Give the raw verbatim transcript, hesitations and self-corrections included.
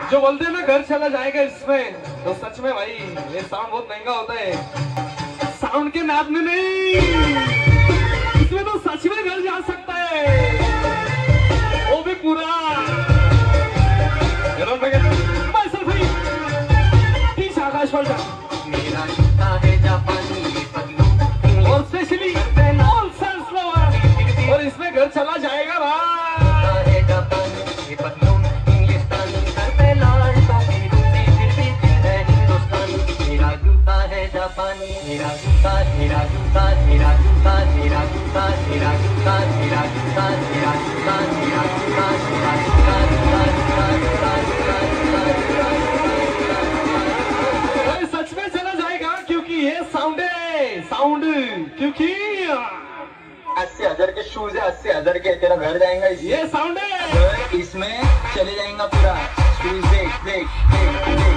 जो बोलते हैं ना घर चला जाएगा इसमें, तो सच में भाई ये साउंड बहुत महंगा होता है। साउंड के नाद में नहीं, इसमें तो सच में घर जा सकता है, वो भी पूरा। आकाश पर जा मेरा है जापानी और स्पेशली ऑल सन्स फ्लावर, और इसमें घर चला जाएगा भाई। जापानी मेरा जूता मेरा जूता मेरा जूता मेरा जूता मेरा जूता मेरा जूता मेरा जूता मेरा जूता मेरा जूता। सच में चला जाएगा क्योंकि ये साउंड है, साउंड क्योंकि अस्सी हजार के शूज है, अस्सी हजार के तेरा घर जाएगा। ये साउंड है, इसमें चले जाएगा पूरा शूज। देख देख देख